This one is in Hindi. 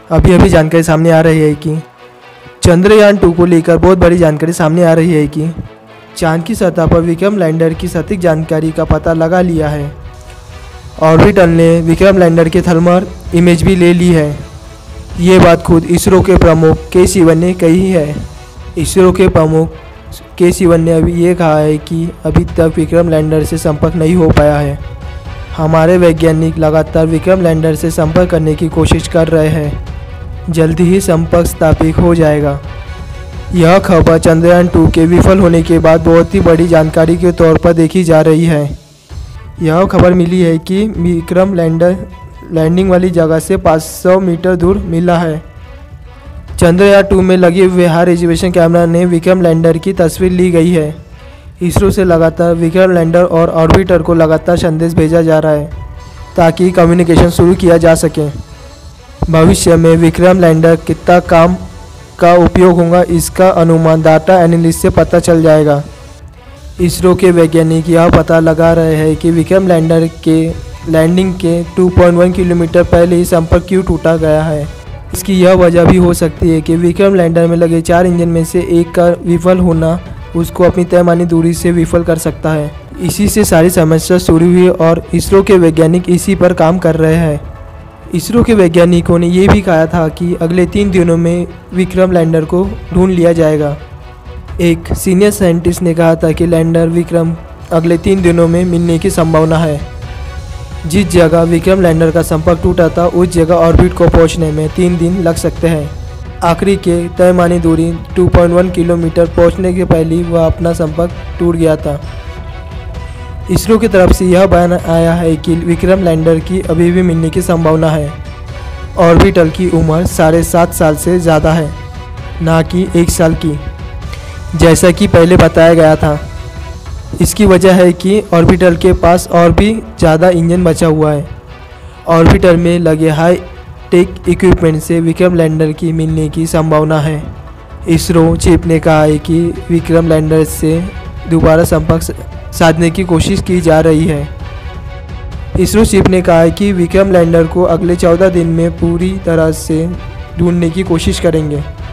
अभी अभी जानकारी सामने आ रही है कि चंद्रयान-2 को लेकर बहुत बड़ी जानकारी सामने आ रही है कि चांद की सतह पर विक्रम लैंडर की सटीक जानकारी का पता लगा लिया है। ऑर्बिटर ने विक्रम लैंडर के थर्मल इमेज भी ले ली है। ये बात खुद इसरो के प्रमुख के सिवन ने कही है। इसरो के प्रमुख के सिवन ने अभी ये कहा है कि अभी तक विक्रम लैंडर से संपर्क नहीं हो पाया है। हमारे वैज्ञानिक लगातार विक्रम लैंडर से संपर्क करने की कोशिश कर रहे हैं। जल्दी ही संपर्क स्थापित हो जाएगा। यह खबर चंद्रयान-2 के विफल होने के बाद बहुत ही बड़ी जानकारी के तौर पर देखी जा रही है। यह खबर मिली है कि विक्रम लैंडर लैंडिंग वाली जगह से 500 मीटर दूर मिला है। चंद्रयान-2 में लगे हुए हाई रेजोल्यूशन कैमरा ने विक्रम लैंडर की तस्वीर ली गई है। इसरो से लगातार विक्रम लैंडर और ऑर्बिटर को लगातार संदेश भेजा जा रहा है ताकि कम्युनिकेशन शुरू किया जा सके। भविष्य में विक्रम लैंडर कितना काम का उपयोग होगा इसका अनुमान डाटा एनालिसिस से पता चल जाएगा। इसरो के वैज्ञानिक यह पता लगा रहे हैं कि विक्रम लैंडर के लैंडिंग के 2.1 किलोमीटर पहले ही संपर्क क्यों टूटा गया है। इसकी यह वजह भी हो सकती है कि विक्रम लैंडर में लगे 4 इंजन में से एक का विफल होना उसको अपनी तय मानी दूरी से विफल कर सकता है। इसी से सारी समस्या शुरू हुई और इसरो के वैज्ञानिक इसी पर काम कर रहे हैं। इसरो के वैज्ञानिकों ने ये भी कहा था कि अगले 3 दिनों में विक्रम लैंडर को ढूंढ लिया जाएगा। एक सीनियर साइंटिस्ट ने कहा था कि लैंडर विक्रम अगले 3 दिनों में मिलने की संभावना है। जिस जगह विक्रम लैंडर का संपर्क टूटा था उस जगह ऑर्बिट को पहुंचने में 3 दिन लग सकते हैं। आखिरी के तय मानी दूरी 2.1 किलोमीटर पहुंचने के पहले ही वह अपना संपर्क टूट गया था। इसरो की तरफ से यह बयान आया है कि विक्रम लैंडर की अभी भी मिलने की संभावना है। ऑर्बिटर की उम्र 7.5 साल से ज़्यादा है, ना कि 1 साल की, जैसा कि पहले बताया गया था। इसकी वजह है कि ऑर्बिटर के पास और भी ज़्यादा इंजन बचा हुआ है। ऑर्बिटर में लगे हाई टेक इक्विपमेंट से विक्रम लैंडर की मिलने की संभावना है। इसरो चीफ ने कहा है कि विक्रम लैंडर से दोबारा संपर्क साधने की कोशिश की जा रही है। इसरो चीफ ने कहा है कि विक्रम लैंडर को अगले 14 दिन में पूरी तरह से ढूंढने की कोशिश करेंगे।